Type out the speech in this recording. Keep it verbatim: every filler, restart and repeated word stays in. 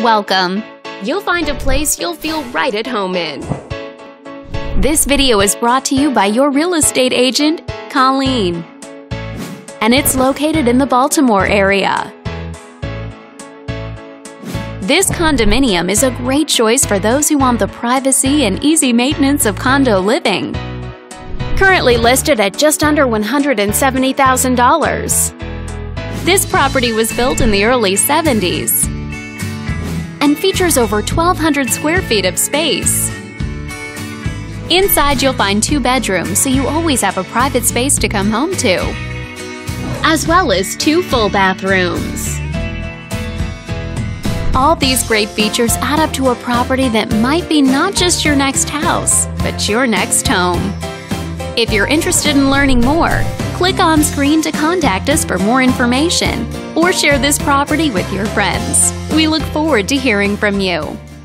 welcome. You'll find a place you'll feel right at home in. This video is brought to you by your real estate agent, Colleen. And it's located in the Baltimore area. This condominium is a great choice for those who want the privacy and easy maintenance of condo living. Currently listed at just under one hundred seventy thousand dollars. This property was built in the early seventies and features over twelve hundred square feet of space. Inside you'll find two bedrooms, so you always have a private space to come home to, as well as two full bathrooms. All these great features add up to a property that might be not just your next house, but your next home. If you're interested in learning more, click on screen to contact us for more information or share this property with your friends. We look forward to hearing from you.